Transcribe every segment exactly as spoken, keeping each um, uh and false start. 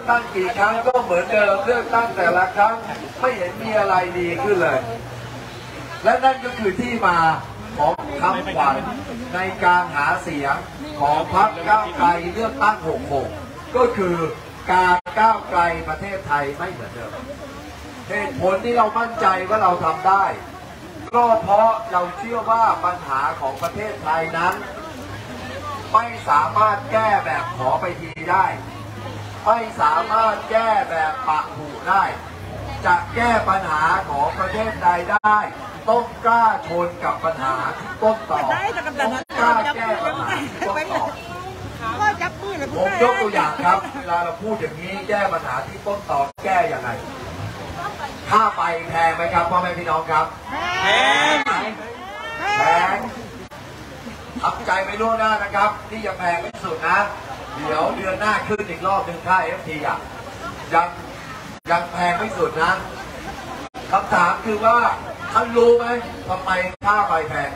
ตั้งกี่ครั้งก็เหมือนเดิมเลือกตั้งแต่ละครั้งไม่เห็นมีอะไรดีขึ้นเลยและนั่นก็คือที่มาของคำขวัญในการหาเสียงของพรรคก้าวไกลเลือกตั้งหกหกก็คือการก้าวไกลประเทศไทยไม่เหมือนเดิมเหตุผลที่เรามั่นใจว่าเราทำได้ก็เพราะเราเชื่อว่าปัญหาของประเทศไทยนั้นไม่สามารถแก้แบบขอไปทีได้ไม่สามารถแก้แบบปะหูได้จะแก้ปัญหาของประเทศใดได้ต้องกล้าชนกับปัญหาที่ต้นต่อต้องกล้าแก้ปัญหาที่ต้นต่อผมยกตัวอย่างครับเวลาเราพูดอย่างนี้แก้ปัญหาที่ต้นต่อแก้ยังไงค่าไฟแพงไหมครับพ่อแม่พี่น้องครับแพงแพงทำใจไม่ล่วงหน้านะครับที่ยังแพงไม่สุดนะเดี๋ยวเดือนหน้าขึ้นอีกรอบหนึ่งค่า เอฟ ที อ่ะยังยังแพงไม่สุดนะคำถามคือว่าท่านรู้ไหมทำไมค่าไฟแพง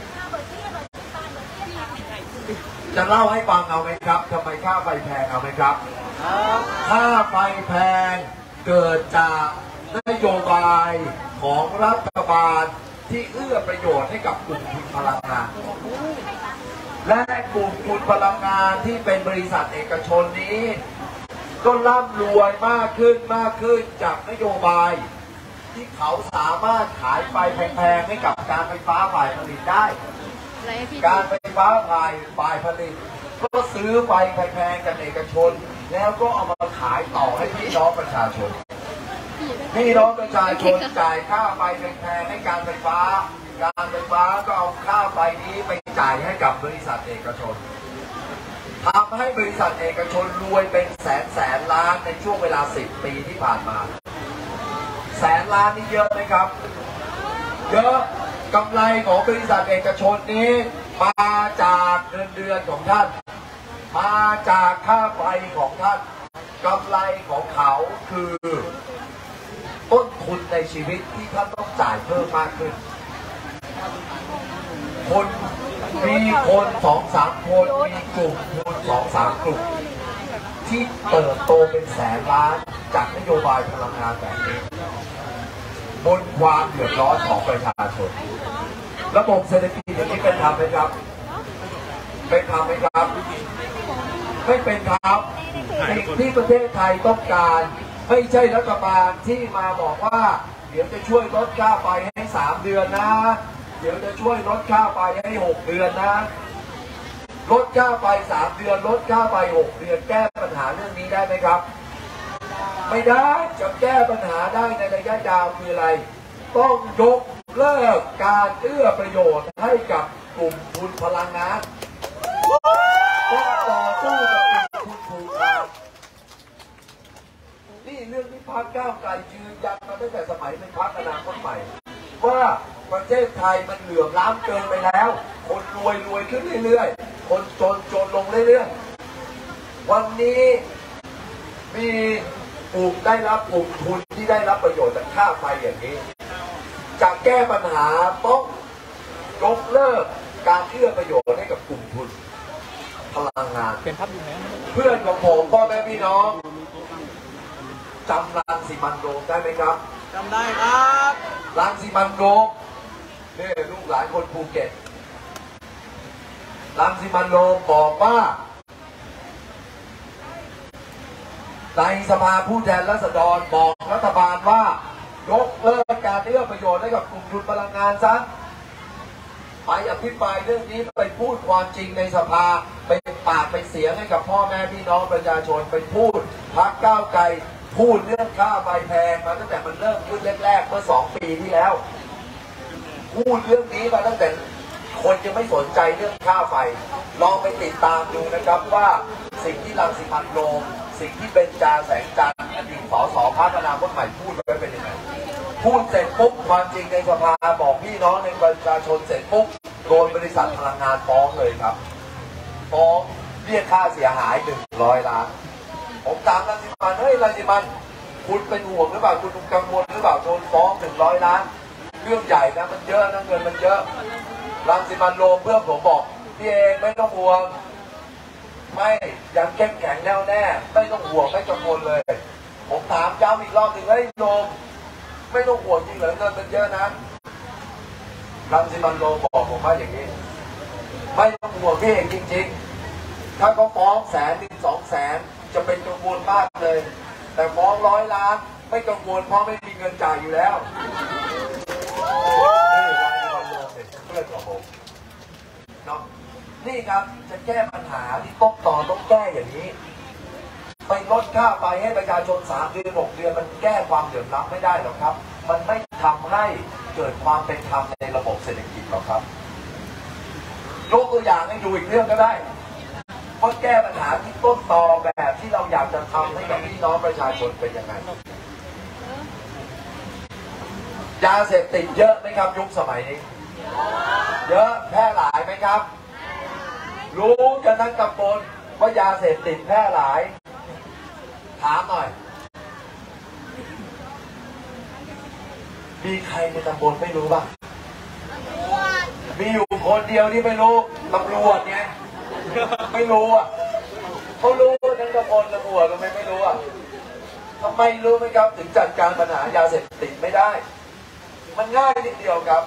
จะเล่าให้ฟังเอาไหมครับทำไมค่าไฟแพงเอาไหมครับค่าไฟแพงเกิดจากนโยบายของรัฐบาลที่เอื้อประโยชน์ให้กับกลุ่มทุนพลังงานและกลุ่มทุนพลังงานที่เป็นบริษัทเอกชนนี้ก็ร่ำรวยมากขึ้นมากขึ้นจากนโยบายที่เขาสามารถขายไฟแพงๆให้กับการไฟฟ้าฝ่ายผลิตได้การไฟฟ้าฝ่ายฝ่ายผลิตก็ซื้อไฟแพงๆจากเอกชนแล้วก็เอามาขายต่อให้พี่น้องประชาชนพี่น้องประชาชนจ่ายค่าไฟแพงๆให้การไฟฟ้าการไฟฟ้าก็เอาค่าไฟนี้ไปจ่ายให้กับบริษัทเอกชนทำให้บริษัทเอกชนรวยเป็นแสนแสนล้านในช่วงเวลาสิบปีที่ผ่านมาแสนล้านนี่เยอะไหมครับเยอะกำไรของบริษัทเอกชนนี้มาจากเงินเดือนของท่านมาจากค่าไฟของท่านกำไรของเขาคือต้นทุนในชีวิตที่ท่านต้องจ่ายเพิ่มมากขึ้นคนมีคนสองสามคนมีกลุ่มทุนสองสามกลุ่มที่เติบโตเป็นแสนล้านจากนโยบายพลังงานแบบนี้บนความเดือดร้อนของประชาชนระบบเศรษฐกิจอย่างนี้เป็นธรรมไหมครับเป็นธรรมไหมครับไม่เป็นครับสิ่งที่ประเทศไทยต้องการไม่ใช่รัฐบาลที่มาบอกว่าเดี๋ยวจะช่วยลดค่าไฟให้สามเดือนนะเดี๋ยวจะช่วยลดค่าไฟให้หกเดือนนะลดค่าไฟสามเดือนลดค่าไฟหกเดือนแก้ปัญหาเรื่องนี้ได้ไหมครับไม่ได้จะแก้ปัญหาได้ในระยะยาวคืออะไรต้องยกเลิกการเอื้อประโยชน์ให้กับกลุ่มทุนพลังงานต้องต่อสู้กับกลุ่มทุนผูกขาดนี่เรื่องที่พรรคก้าวไกลยืนยันมาตั้งแต่สมัยเป็นพรรคอนาคตใหม่ว่าประเทศไทยมันเหลื่อมล้ำเกินไปแล้วคนรวยรวยขึ้นเรื่อยๆคนจนจนลงเรื่อยๆวันนี้มีกลุ่มได้รับกลุ่มทุนที่ได้รับประโยชน์จากค่าไฟอย่างนี้จะแก้ปัญหาต้องยกเลิกการเอื้อประโยชน์ให้กับกลุ่มทุนพลังงานเป็นพับอยู่ไหมเพื่อนของผมพ่อแม่พี่น้องจำรังสิมันโรมได้ไหมครับจำได้ครับรังสิมันโรมนี่ลูกหลานคนภูเก็ตรังสิมันโรมบอกว่าในสภาผู้แทนราษฎรบอกรัฐบาลว่ายกเลิกการเอื้อประโยชน์ให้กับกลุ่มทุนพลังงานซะไปอภิปรายเรื่องนี้ไปพูดความจริงในสภาไปปากไปเสียงให้กับพ่อแม่พี่น้องประชาชนไปพูดพรรคก้าวไกลพูดเรื่องค่าไฟแพงมาตั้งแต่มันเริ่มขึ้นแรกๆเมื่อสองปีที่แล้วพูดเรื่องนี้มาตั้งแต่คนจะไม่สนใจเรื่องค่าไฟลองไปติดตามดูนะครับว่าสิ่งที่รังสิมันโรมสิ่งที่เป็นจาแสงจันทร์อดีตสสพรรคอนาคตใหม่พูดไว้เป็นยังไงพูดเสร็จปุ๊บความจริงในสภาบอกพี่น้องในประชาชนเสร็จปุ๊บโดนบริษัทพลังงานฟ้องเลยครับฟ้องเรียกค่าเสียหายหนึ่งร้อยล้านผมถามรังสิมันเฮ้ยรังสิมันคุณเป็นห่วงหรือเปล่าคุณกังวลหรือเปล่าโดนฟ้องหนึ่งร้อยล้านเรื่องใหญ่นะมันเยอะนะเงินมันเยอะรังสิมันโรมเพื่อนผมบอกพี่เองไม่ต้องห่วงไม่ยังเข้มแข็งแน่วแน่ไม่ต้องห่วงไม่กังวลเลยผมถามย้ำอีกรอบหนึ่งให้โยมไม่ต้องห่วงจริงเหรอเงินมันเยอะนะรังสิมันโรมบอกผมว่าอย่างนี้ไม่ต้องห่วงพี่เอกจริงๆถ้าเขาฟ้องแสนหนึ่งสองแสนจะเป็นกังวลมากเลยแต่ฟ้องร้อยล้านไม่กังวลเพราะไม่มีเงินจ่ายอยู่แล้วนี่รังสิมันโรมเป็นเพื่อนของผมเนาะนี่ครับจะแก้ปัญหาที่ต้นต่อต้องแก้อย่างนี้ไปลดค่าไฟให้ประชาชนสามเดือนหกเดือนมันแก้ความเดือดร้อนไม่ได้หรอกครับมันไม่ทำให้เกิดความเป็นธรรมในระบบเศรษฐกิจหรอกครับยกตัวอย่างให้ดูอีกเรื่องก็ได้เพราะแก้ปัญหาที่ต้นตอแบบที่เราอยากจะทำให้กับพี่น้องประชาชนเป็นยังไงยาเสพติดเยอะไหมครับยุคสมัยนี้เยอะแพร่หลายไหมครับรู้กันทั้งตำบลว่ายาเสพติดแพร่หลายถามหน่อยมีใครในตำบลไม่รู้บ้างมีอยู่คนเดียวที่ไม่รู้ตำรวจไงไม่รู้อ่ะเขารู้ทั้งตำบลตำรวจทำไมไม่รู้อ่ะทำไมรู้ไหมครับถึงจัดการปัญหายาเสพติดไม่ได้มันง่ายนิดเดียวครับ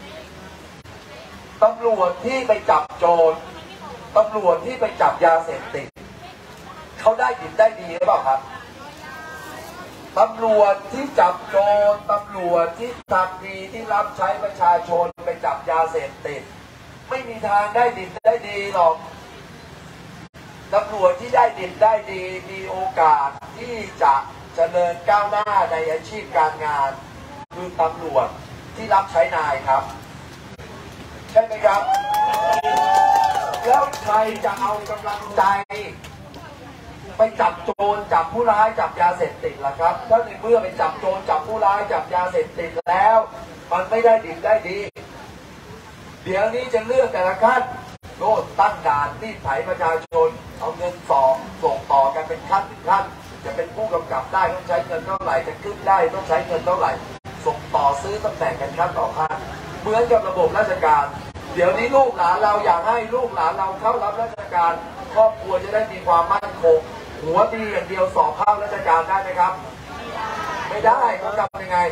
ตำรวจที่ไปจับโจรตำรวจที่ไปจับยาเสพติดเขาได้ดิบได้ดีหรือเปล่าครับตำรวจที่จับโจรตำรวจที่ทำดีที่รับใช้ประชาชนไปจับยาเสพติดไม่มีทางได้ดิบได้ดีหรอกตำรวจที่ได้ดิบได้ดีมีโอกาสที่จะเจริญก้าวหน้าในอาชีพการงานคือตำรวจที่รับใช้นายครับใช่ไหมครับแล้วใครจะเอากำลังใจไปจับโจรจับผู้ร้ายจับยาเสพติดล่ะครับถ้าในเมื่อไปจับโจรจับผู้ร้ายจับยาเสพติดแล้วมันไม่ได้ดีได้ดีเดี๋ยวนี้จะเลือกแต่ละขั้นโน่นตั้งด่านรีดไถประชาชนเอาเงินสองส่งต่อกันเป็นขั้นเป็นขั้นจะเป็นผู้กำกับได้ต้องใช้เงินเท่าไหร่จะขึ้นได้ต้องใช้เงินเท่าไหร่ส่งต่อซื้อตำแหน่งกันขั้นต่อขั้นเหมือนกับระบบราชการเดี๋ยวนี้ลูกหลานเราอยากให้ลูกหลานเราเข้ารับราชการครอบครัวจะได้มีความมั่นคงหัวดีอย่างเดียวสอบเข้าราชการได้ไหมครับไม่ได้ต้องทำยังไง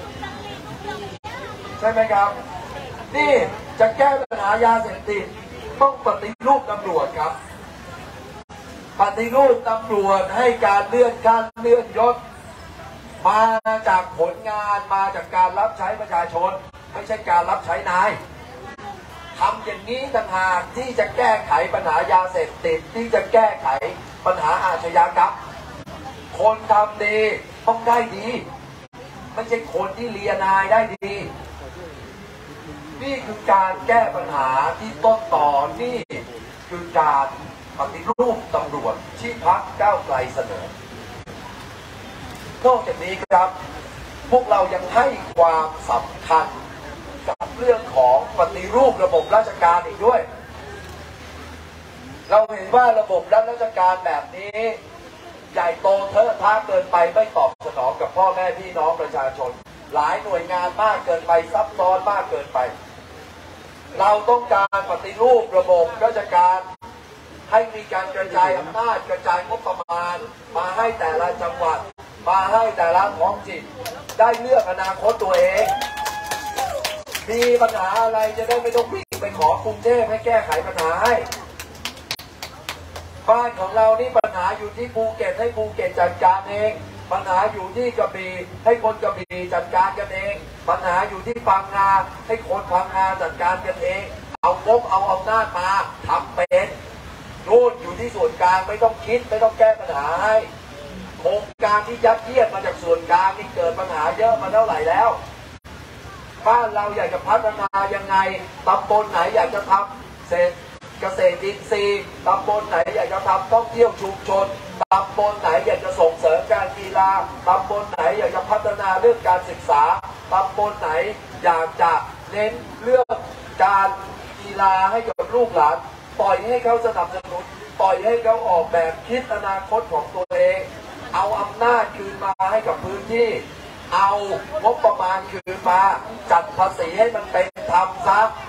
ใช่ไหมครับนี่จะแก้ปัญหายาเสพติดต้องปฏิรูปตำรวจครับปฏิรูปตำรวจให้การเลื่อนขั้นเลื่อนยศมาจากผลงานมาจากการรับใช้ประชาชนไม่ใช่การรับใช้นายทำอย่างนี้ต่างหากที่จะแก้ไขปัญหายาเสพติดที่จะแก้ไขปัญหาอาชญากรรมคนทำดีต้องได้ดีไม่ใช่คนที่เลียนายได้ดีนี่คือการแก้ปัญหาที่ต้นต่อนี่คือการปฏิรูปตำรวจที่พรรคก้าวไกลเสนอนอกจากนี้ครับพวกเรายังให้ความสำคัญกับเรื่องของปฏิรูประบบราชการอีกด้วยเราเห็นว่าระบบรัฐราชการแบบนี้ใหญ่โตเทอะทะเกินไปไม่ตอบสนองกับพ่อแม่พี่น้องประชาชนหลายหน่วยงานมากเกินไปซับซ้อนมากเกินไปเราต้องการปฏิรูประบบราชการให้มีการกระจายอำนาจกระจายงบประมาณมาให้แต่ละจังหวัดมาให้แต่ละท้องถิ่นได้เลือกอนาคตตัวเองมีปัญหาอะไรจะได้ไม่ต้องวิ่งไปขอกรุงเทพให้แก้ไขปัญหาให้บ้านของเรานี่ปัญหาอยู่ที่ภูเก็ตให้ภูเก็ตจัดการเองปัญหาอยู่ที่กระบี่ให้คนกระบี่จัดการกันเองปัญหาอยู่ที่พังงาให้คนพังงาจัดการกันเองเอางบเอาอำนาจมาทำเป็นนู่นอยู่ที่ส่วนกลางไม่ต้องคิดไม่ต้องแก้ปัญหาให้โครงการที่ยัดเยียดมาจากส่วนกลางนี่เกิดปัญหาเยอะมาเท่าไหร่แล้วบ้านเราอยากจะพัฒนายังไงตำบลไหนอยากจะทำเศรษฐเกษตรอินทรีย์ตำบลไหนอยากจะทำท่องเที่ยวชุมชนตำบลไหนอยากจะส่งเสริมการกีฬาตำบลไหนอยากจะพัฒนาเรื่องการศึกษาตำบลไหนอยากจะเน้นเรื่องการกีฬาให้กับลูกหลานปล่อยให้เขาสนับสนุนปล่อยให้เขาออกแบบคิดอนาคตของตัวเองเอาอำนาจคืนมาให้กับพื้นที่เอางบประมาณคืนมาจัดภาษีให้มันเป็นธรรมซะ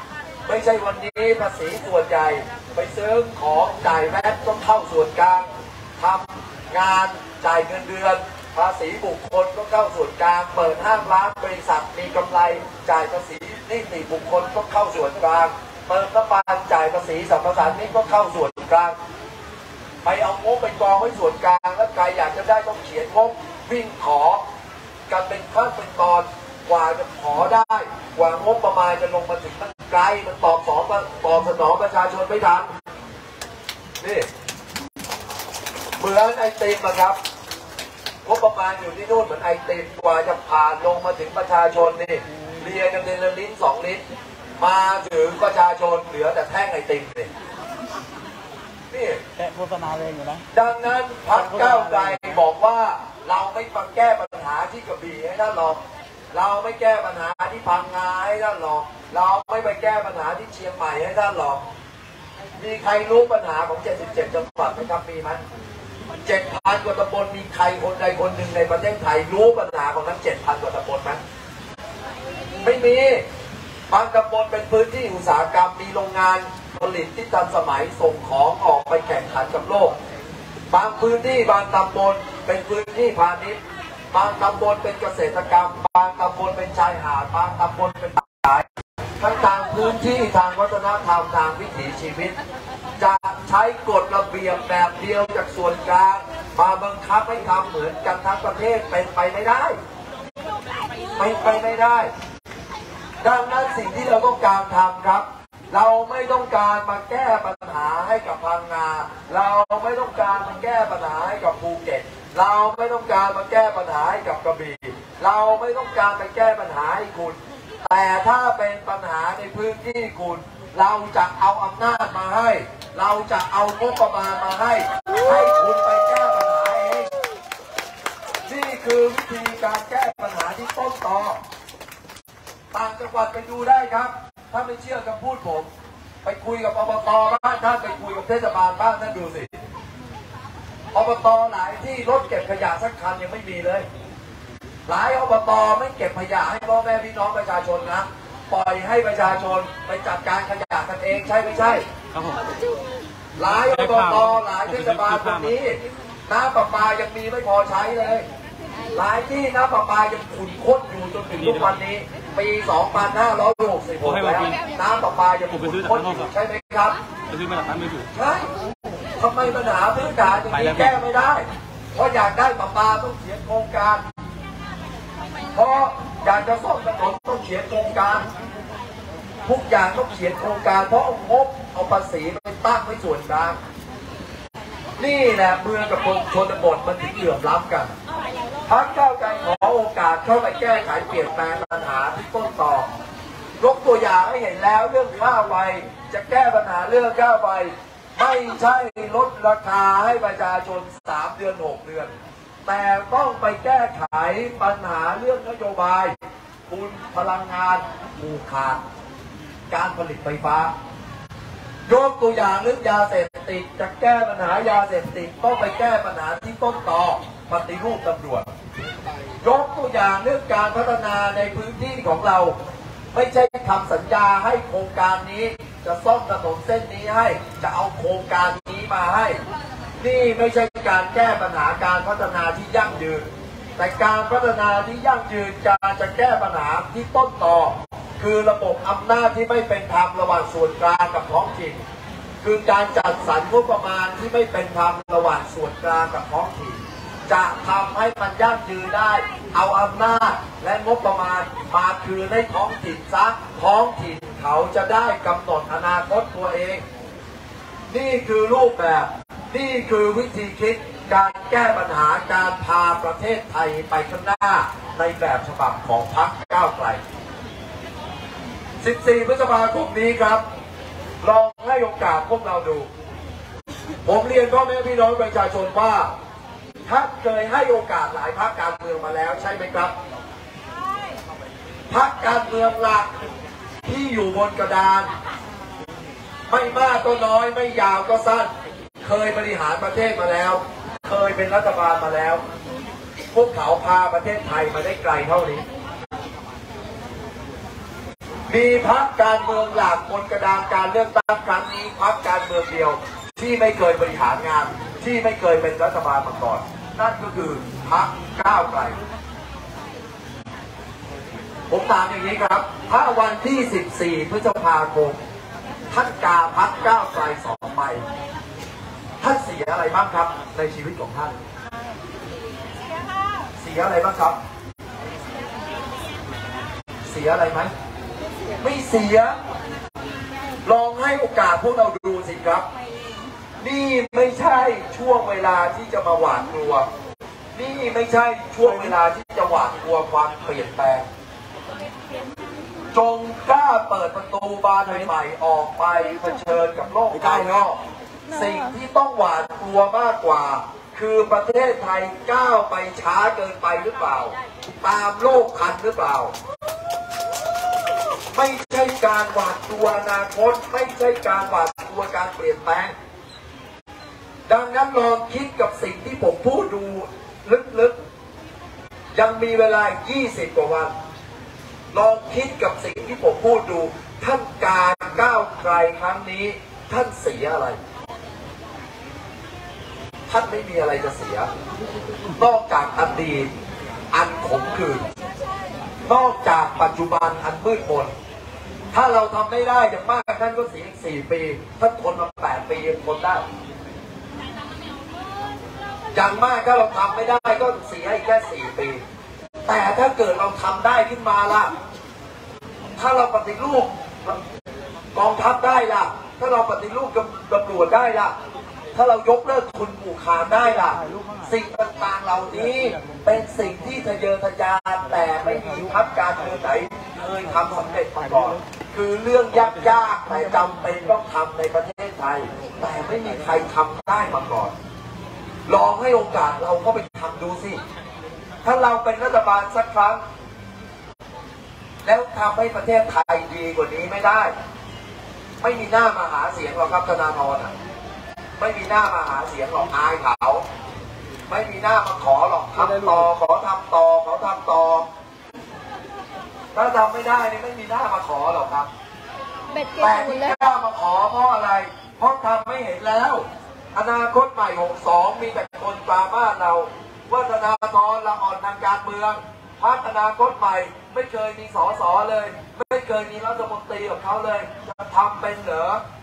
ไม่ใช่วันนี้ภาษีส่วนใหญ่ไปซื้อของจ่ายแวตต้องเข้าส่วนกลางทำงานจ่ายเงินเดือนภาษีบุคคลก็เข้าส่วนกลางเปิดห้างร้านบริษัทมีกำไรจ่ายภาษีนิติบุคคลก็เข้าส่วนกลางเปิดน้ำมันจ่ายภาษีสรรพสามิตก็เข้าส่วนกลางไปเอางบไปกองไว้ส่วนกลางแล้วใครอยากจะได้ต้องเขียนงบวิ่งขอกันเป็นขั้นเป็นตอนกว่าจะขอได้กว่างบประมาณจะลงมาถึงมันไกลมันตอบสองตอบสนองประชาชนไม่ทันนี่เหมือนไอติมนะครับงบประมาณอยู่ที่นู่นเหมือนไอติมกว่าจะผ่านลงมาถึงประชาชนนี่เรียกันเป็นลิ้นสองลิ้นมาถึงประชาชนเหลือแต่แท่งไอติมนี่นี่แกะโฆษณาเองอยู่นะดังนั้นพรรคก้าวไกลบอกว่าเราไม่มาแก้ปัญหาที่กระบี่ให้ท่านหรอกเราไม่แก้ปัญหาที่พังงาให้ท่านหรอกเราไม่ไปแก้ปัญหาที่เชียงใหม่ให้ท่านหรอกมีใครรู้ปัญหาของเจ็ดสิบเจ็ดจังหวัดไหมครับมีไหมเจ็ดพันกว่าตำบลมีใครคนใดคนหนึ่งในประเทศไทยรู้ปัญหาของทั้งเจ็ดพันกว่าตำบลไหมไม่มีบางตำบลเป็นพื้นที่อุตสาหกรรมมีโรงงานผลิตที่ทันสมัยส่งของออกไปแข่งขันกับโลกบางพื้นที่บางตำบลเป็นพื้นที่พาณิชย์บางตำบลเป็นเกษตรกรรมบางตำบลเป็นชายหาดบางตำบลเป็นป่าไม้ทั้งทางพื้นที่ทางวัฒนธรรมทางวิถีชีวิตจะใช้กฎระเบียบแบบเดียวจากส่วนกลางมาบังคับให้ทำเหมือนกันทั้งประเทศเป็นไปไม่ได้เป็นไปไม่ได้ดังนั้นสิ่งที่เราต้องการทำครับเราไม่ต้องการมาแก้ปัญหาให้กับพังงาเราไม่ต้องการมาแก้ปัญหาให้กับภูเก็ตเราไม่ต้องการมาแก้ปัญหาให้กับกระบี่เราไม่ต้องการไปแก้ปัญหาให้คุณแต่ถ้าเป็นปัญหาในพื้นที่คุณเราจะเอาอำนาจมาให้เราจะเอางบประมาณมาให้ให้คุณไปแก้ปัญหาเองนี่คือวิธีการแก้ปัญหาที่ต้นตอต่างจังหวัดไปดูได้ครับถ้าไม่เชื่อคำพูดผมไปคุยกับอบตบ้างท่านไปคุยกับเทศบาลบ้างท่านดูสิอบตหลายที่รถเก็บขยะสักคันยังไม่มีเลยหลายอบตไม่เก็บขยะให้พ่อแม่พี่น้องประชาชนนะปล่อยให้ประชาชนไปจัดการขยะกันเองใช่ไม่ใช่ครับผมหลายอบตหลายเทศบาลตรงนี้น้ำประปายังมีไม่พอใช้เลยหลายที่น้ำประปายังขุ่นข้นอยู่จนถึงทุกวันนี้ปีสองพันห้าร้อยหกสิบหกแล้วน้ำประปายังขุ่นข้นอยู่ใช่ไหมครับไปซื้อมาจากร้านมือถือใช่ทำไมปัญหาพื้นฐานอย่างนี้แก้ไม่ได้เพราะอยากได้ประปาต้องเขียนโครงการเพราะอยากจะซ่อมถนนต้องเขียนโครงการทุกอย่างต้องเขียนโครงการเพราะเอางบเอาภาษีไปตั้งไว้ส่วนกลางนี่แหละเมืองกับชนบทมันถึงเหลื่อมล้ำกันพรรคก้าวไกลขอโอกาสเข้าไปแก้ไขเปลี่ยนแปลงปัญหาที่ต้นตอยกตัวอย่างให้เห็นแล้วเรื่องค่าไฟจะแก้ปัญหาเรื่องค่าไฟไม่ใช่ลดราคาให้ประชาชนสามเดือนหกเดือนแต่ต้องไปแก้ไขปัญหาเรื่องนโยบายคุณพลังงานผูกขาดการผลิตไฟฟ้ายกตัวอย่างเรื่องยาเสพติดจะแก้ปัญหายาเสพติดต้องไปแก้ปัญหาที่ต้นตอปฏิรูปตำรวจยกตัวอย่างเรื่องการพัฒนาในพื้นที่ของเราไม่ใช่ทำสัญญาให้โครงการนี้จะซ่อมถนนเส้นนี้ให้จะเอาโครงการนี้มาให้นี่ไม่ใช่การแก้ปัญหาการพัฒนาที่ยั่งยืนแต่การพัฒนาที่ยั่งยืนการจะแก้ปัญหาที่ต้นตอคือระบบอำนาจที่ไม่เป็นธรรมระหว่างส่วนกลางกับท้องถิ่นคือการจัดสรรงบประมาณที่ไม่เป็นธรรมระหว่างส่วนกลางกับท้องถิ่นจะทำให้มันยั่งยืนได้เอาอำนาจและงบประมาณมาคืนให้ท้องถิ่นซะท้องถิ่นเขาจะได้กำหนดอนาคตตัวเองนี่คือรูปแบบนี่คือวิธีคิดการแก้ปัญหาการพาประเทศไทยไปข้างหน้าในแบบฉบับของพรรคก้าวไกลสิบสี่พฤษภาคมนี้ครับลองให้โอกาสพวกเราดูผมเรียนพ่อแม่พี่น้องประชาชนว่าท่านเคยให้โอกาสหลายพรรคการเมืองมาแล้วใช่ไหมครับพรรคการเมืองหลักที่อยู่บนกระดานไม่มากก็น้อยไม่ยาวก็สั้นเคยบริหารประเทศมาแล้วเคยเป็นรัฐบาลมาแล้วพวกเขาพาประเทศไทยมาได้ไกลเท่านี้มีพรรคการเมืองหลักบนกระดานการเลือกตั้งครั้งนี้พรรคการเมืองเดียวที่ไม่เคยบริหารงานที่ไม่เคยเป็นรัฐบาลมาก่อนนั่นก็คือพรรคก้าวไกลผมถามอย่างนี้ครับถ้าวันที่สิบสี่พฤษภาคมท่านกาพรรคก้าวไกลสองใบท่านเสียอะไรบ้างครับในชีวิตของท่านเสียอะไรบ้างครับเสียอะไรไหมไม่เสียลองให้โอกาสพวกเราดูสิครับนี่ไม่ใช่ช่วงเวลาที่จะมาหวาดกลัวนี่ไม่ใช่ช่วงเวลาที่จะหวาดกลัวความเปลี่ยนแปลงจงกล้าเปิดประตูบานใหม่ๆออกไปเผชิญกับโลกภายนอกสิ่งที่ต้องหวาดกลัวมากกว่าคือประเทศไทยก้าวไปช้าเกินไปหรือเปล่าตามโลกทันหรือเปล่าไม่ใช่การหวาดกลัวอนาคตไม่ใช่การหวาดกลัวการเปลี่ยนแปลงดังนั้นลองคิดกับสิ่งที่ผมพูดดูลึกๆยังมีเวลายี่สิบกว่าวันลองคิดกับสิ่งที่ผมพูดดูท่านการก้าวไกลครั้งนี้ท่านเสียอะไรท่านไม่มีอะไรจะเสียนอกจากอดีตอันขมขื่นนอกจากปัจจุบันอันมืดมนถ้าเราทำไม่ได้อย่างมากท่านก็เสียอีกสี่ปีท่านทนมาแปดปียังทนได้อย่างมากถ้าเราทำไม่ได้ก็เสียอีกแค่สี่ปีแต่ถ้าเกิดเราทำได้ขึ้นมาล่ะถ้าเราปฏิรูปกองทัพได้ล่ะถ้าเราปฏิรูปตำรวจได้ล่ะถ้าเรายกเลิกทุนผูกขาดได้ล่ะสิ่งต่างๆเหล่านี้เป็นสิ่งที่ทะเยอทะยานแต่ไม่มีพรรคการเมืองไหนเคยทำสำเร็จมาก่อนคือเรื่องยากๆแต่จำเป็นต้องทำในประเทศไทยแต่ไม่มีใครทำได้มาก่อนลองให้โอกาสเราก็ไปทำดูสิถ้าเราเป็นรัฐบาลสักครั้งแล้วทำให้ประเทศไทยดีกว่านี้ไม่ได้ไม่มีหน้ามาหาเสียงหรอกครับธนาธรอ่ะไม่มีหน้ามาหาเสียงหรอกอายเขาไม่มีหน้ามาขอหรอกทำต่อขอทำต่อขอทำต่อถ้าทำไม่ได้นี่ไม่มีหน้ามาขอหรอกครับแต่ที่กล้ามาขอเพราะอะไรเพราะทำไม่เห็นแล้วอนาคตใหม่หกสองมีแต่คนปรามาสเราว่าธนาธรละอ่อนทางการเมืองพรรคอนาคตใหม่ไม่เคยมีสสเลยไม่เคยมีรัฐมนตรีของเขาเลยจะทำเป็นเหรอ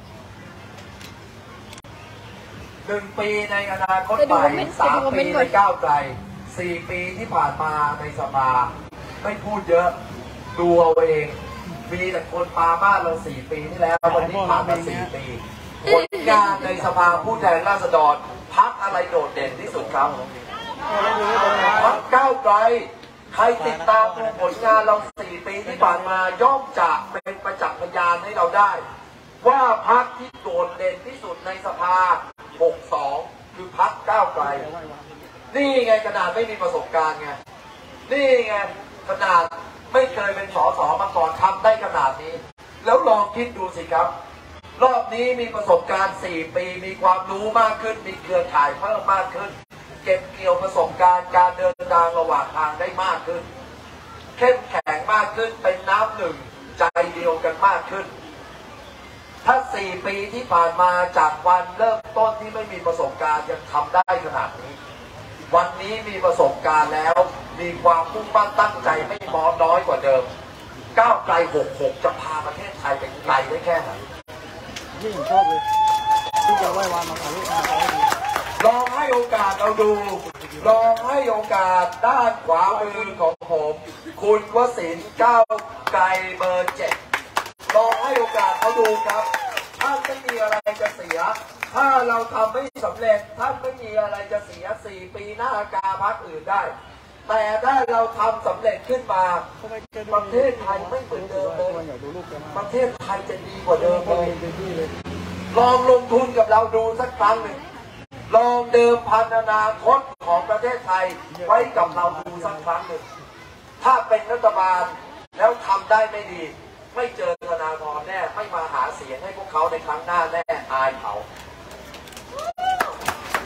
หนึ่งปีในอนาคตใหม่สามปีในก้าวไกลสี่ปีที่ผ่านมาในสภาไม่พูดเยอะดูเอาเองมีแต่คนปามาเราสี่ปีที่แล้ววันนี้ผ่านมาสี่ปีผลงานในสภาผู้แทนราษฎรพรรคอะไรโดดเด่นที่สุดครับพรรคก้าวไกลใครติดตามดูผลงานเราสี่ปีที่ผ่านมาย่อมจะเป็นประจักษ์พยานให้เราได้ว่าพรรคที่โดดเด่นที่สุดในสภาหกสองคือพรรคก้าวไกลนี่ไงขนาดไม่มีประสบการณ์ไงนี่ไงขนาดไม่เคยเป็นสสมาก่อนทำได้ขนาดนี้แล้วลองคิดดูสิครับรอบนี้มีประสบการณ์สี่ปีมีความรู้มากขึ้นมีเครือข่ายเพิ่มมากขึ้นเก็บเกี่ยวประสบการณ์การเดินทางระหว่างทางได้มากขึ้นเข้มแข็งมากขึ้นเป็นน้ำหนึ่งใจเดียวกันมากขึ้นถ้าสี่ปีที่ผ่านมาจากวันเริ่มต้นที่ไม่มีประสบการณ์ยังทำได้ขนาดนี้วันนี้มีประสบการณ์แล้วมีความมุ่งมั่นตั้งใจไม่มอน้อยกว่าเดิมก้าวไกลหกหกจะพาประเทศไทยไปไกลได้แค่ไหนที่ผมชอบเลยที่จะไหว้วานมาถ่ายรูปมาถ่ายรูปลองให้โอกาสเราดูลองให้โอกาสด้านขวามือของผมคุณวสินทร์ก้าวไกลเบอร์เจ็ดลองให้โอกาสเขาดูครับท่านไม่มีอะไรจะเสียถ้าเราทำไม่สำเร็จท่านไม่มีอะไรจะเสียสี่ปีหน้ากาพรรคอื่นได้แต่ถ้าเราทำสำเร็จขึ้นมาประเทศไทยไม่เหมือนเดิมเลยประเทศไทยจะดีกว่าเดิมเลยลองลงทุนกับเราดูสักครั้งหนึ่งลองเดิมพันอนาคตของประเทศไทยไว้กับเราดูสักครั้งหนึ่งถ้าเป็นรัฐบาลแล้วทำได้ไม่ดีไม่เจอธนาธรแน่ไม่มาหาเสียงให้พวกเขาในครั้งหน้าแน่อายเขา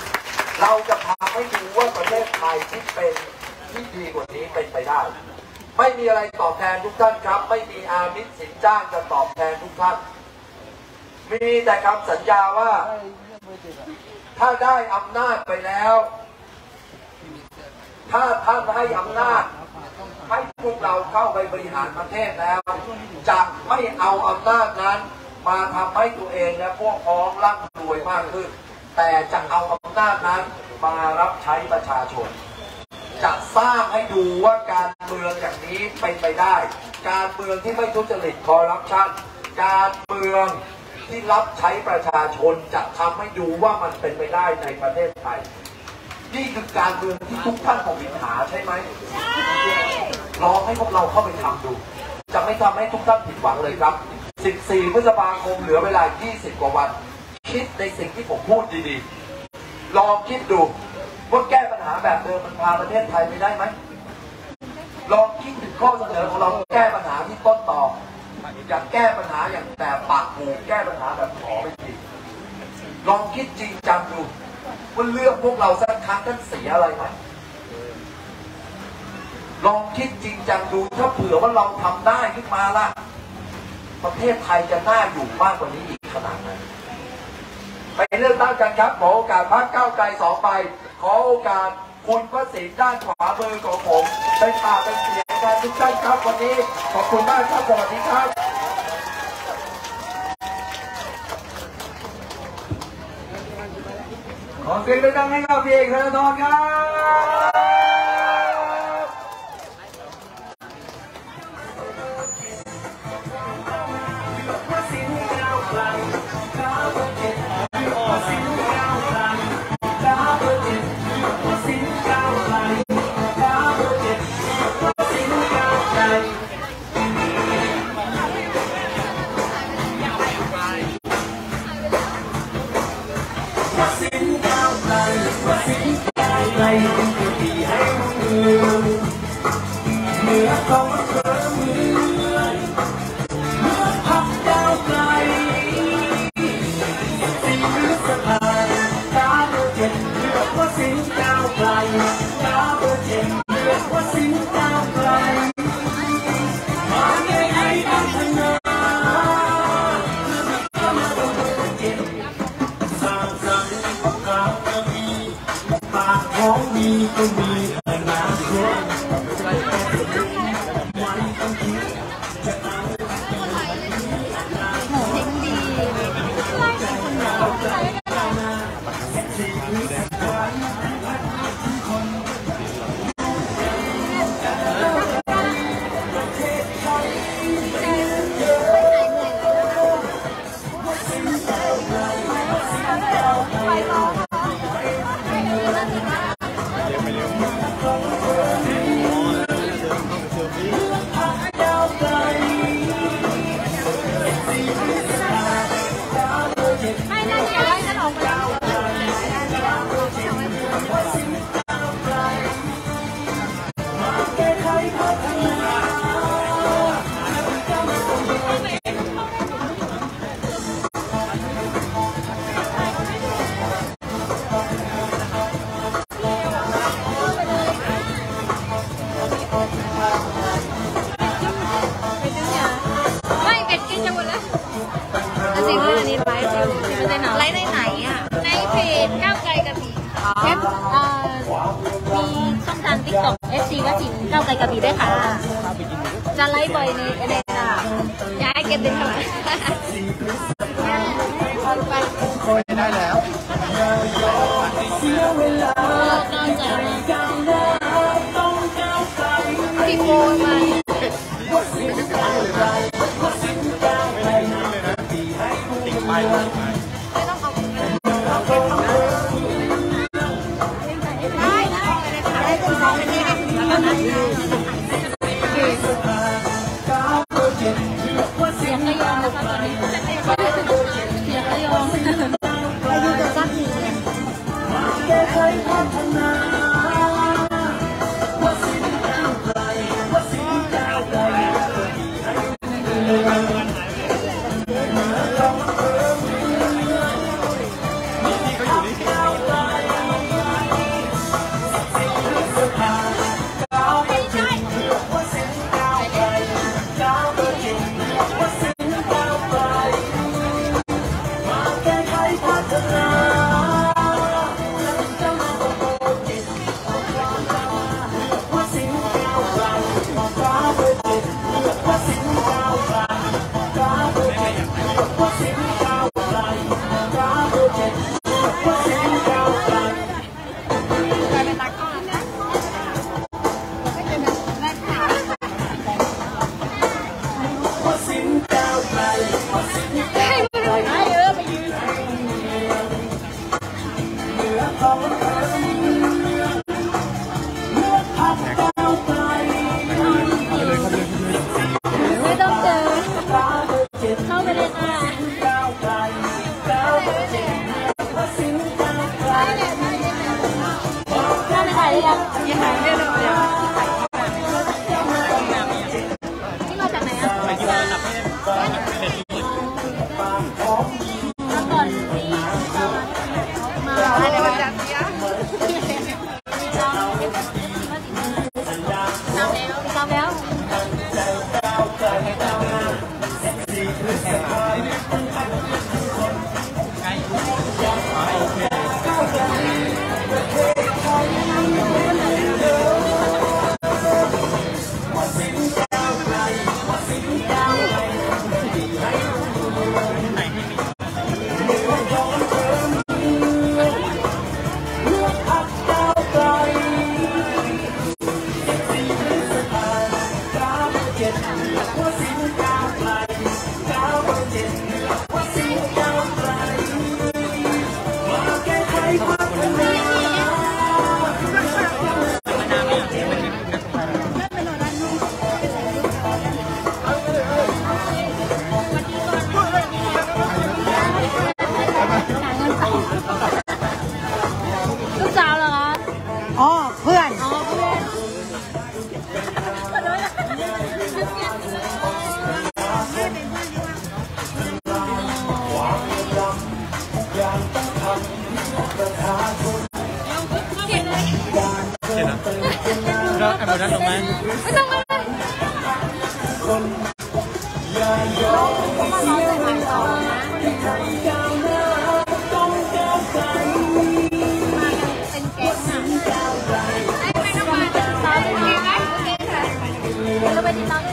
เราจะทำให้ดูว่าประเทศไทยที่เป็นที่ดีกว่านี้เป็นไปได้ไม่มีอะไรตอบแทนทุกท่านครับไม่มีอามิตรสินจ้างจะตอบแทนทุกท่านมีแต่คำสัญญาว่าถ้าได้อำนาจไปแล้วถ้าท่านให้อำนาจให้พวกเราเข้าไปบริหารประเทศแล้วจะไม่เอาอำนาจนั้นมาทำให้ตัวเองและพวกพ้องร่ำรวยมากขึ้นแต่จะเอาอำนาจนั้นมารับใช้ประชาชนจะสร้างให้ดูว่าการเมืองอย่างนี้เป็นไปได้การเมืองที่ไม่ทุจริตคอร์รัปชันการเมืองที่รับใช้ประชาชนจะทำให้ดูว่ามันเป็นไปได้ในประเทศไทยนี่คือการเมืองที่ทุกท่านคงมีหาใช่ไหมลองให้พวกเราเข้าไปทำดูจะไม่ทำให้ทุกท่านผิดหวังเลยครับสิบสี่พฤษภาคมเหลือเวลายี่สิบกว่าวันคิดในสิ่งที่ผมพูดดีๆลองคิดดูว่าแก้ปัญหาแบบเดิมมันพาประเทศไทยไปได้ไหมลองคิดถึงข้อเสนอของเราแก้ปัญหาที่ต้นต่ออย่าแก้ปัญหาอย่างแต่ปากหูแก้ปัญหาแบบขอไม่จริงลองคิดจริงจังดูว่าเลือกพวกเราสักครั้งท่านเสียอะไรไหมลองคิดจริงจังดูถ้าเผื่อว่าเราทำได้ขึ้นมาล่ะประเทศไทยจะน่าอยู่มากกว่านี้อีกขนาดไหนไปเลือกตั้งกันครับขอโอกาสพรรคก้าวไกลสองใบขอโอกาสคุณพระศิลป์ด้านขวามือของผมเป็นปากเป็นเสียงแทนทุกท่านครับวันนี้ขอบคุณมากครับสวัสดีครับขอเสียงดังๆให้กับพี่เอกธนาธรครับไลฟ์ในไหนอ่ะในเพจก้าวไกลกระบี่เอฟมีช่องทางติ๊กต็อกเอฟซีกระบี่ก้าวไกลกระบี่ด้วยค่ะจะไลฟ์บ่อยในในน่ะอยากให้เก็บเป็นเท่าไหร่ไม่ได้แล้วพี่โกนมาเสียงก็ยอมนะคะตอนนี้เสียงก็ยอมไปดูตัวสักหนึ่งยังไงเนี่ยเลยที่มาจากไหนอ่ะมาก่อนที่มาอะไรมาจากเนี้ยจำแล้วจำแล้วลูกสาวเหรอคะอ๋อเพื่อนอ๋อเพื่อนแล้วเอาด้านตรงนั้นไม่ต้องเลยเป็นเก๊กอ่ะไม่ต้องมาติดต่อเป็นเก๊กไหมเก๊กค่ะเราไปติดต่อ